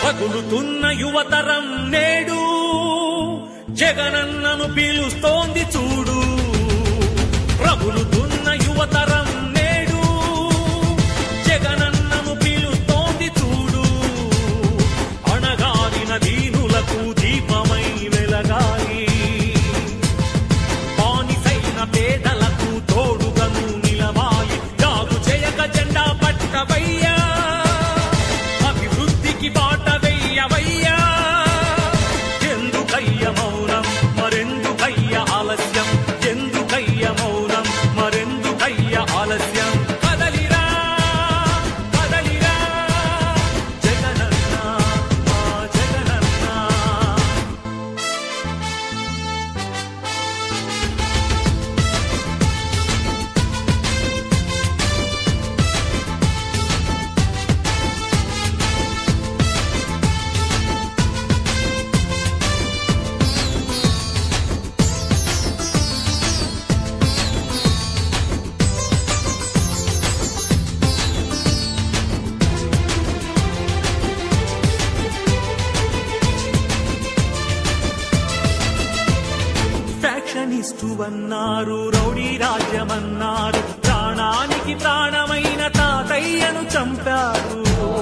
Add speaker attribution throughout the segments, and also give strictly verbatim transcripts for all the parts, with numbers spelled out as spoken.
Speaker 1: రగులుతున్న యువతరం నేడు జగనన్నను పిలుస్తోంది చూడు. రగులుతున్న యువతరం నేడు జగనన్నను పిలుస్తోంది చూడు. అణగారిన దీనులకు దీపమై వెలగాలి, బానిసైన పేదలకు తోడుగను నిలవాలి. జాగు చేయక జెండా పట్టవయ్యా, అభివృద్ధికి బాట వెయ్యవయ్యా. ఎందుకయ్య మౌనం మరెందుకయ్య ఆలస్యం, ఎందుకయ్య మౌనం మరెందుకయ్య ఆలస్యం. కదలిరా కదలిరా జగనన్న మా జగనన్న. ఫ్యాక్షనిస్టు అన్నారు, రౌడీ రాజ్యమన్నారు, ప్రాణానికి ప్రాణమైన తాతయ్యను చంపారు.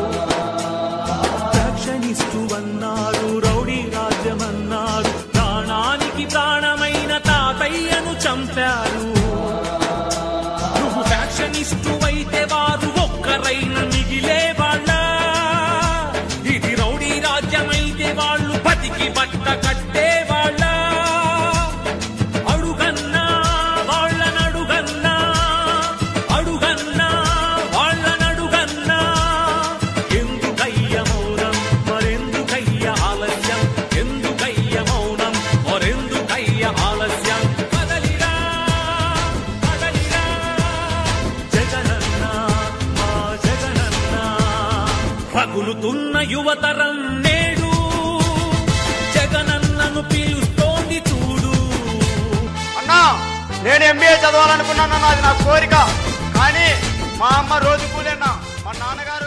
Speaker 1: ఫ్యాక్షనిస్టు అన్నారు, రౌడీ రాజ్యమన్నారు, ప్రాణానికి ప్రాణమైన తాతయ్యను చంపారు. నువ్వు ఫ్యాక్షనిస్టు అయితే వారు ఒక్కరైనా మిగిలే వాళ్ళ. ఇది రౌడీ రాజ్యమైతే వాళ్ళు బతికి బట్ట కట్టే వాళ్ళ. అడుగన్నా వాళ్ళనడుగన్నా, అడుగన్నా వాళ్ళనడుగన్నా. ఎందుకయ్య మౌనం మరెందుకయ్య ఆలస్యం, ఎందుకయ్య మౌనం మరెందుకయ్య ఆలస్యం. కదలిరా కదలిరా జగనన్న మా జగనన్న. రగులుతున్న యువతరం నేడు జగనన్నను పిలుస్తోంది చూడు.
Speaker 2: అన్నా, నేను ఎంబీఏ చదవాలనుకున్నాను, అది నా కోరిక. కానీ మా అమ్మ రోజు కూలేనా, మా నాన్నగారు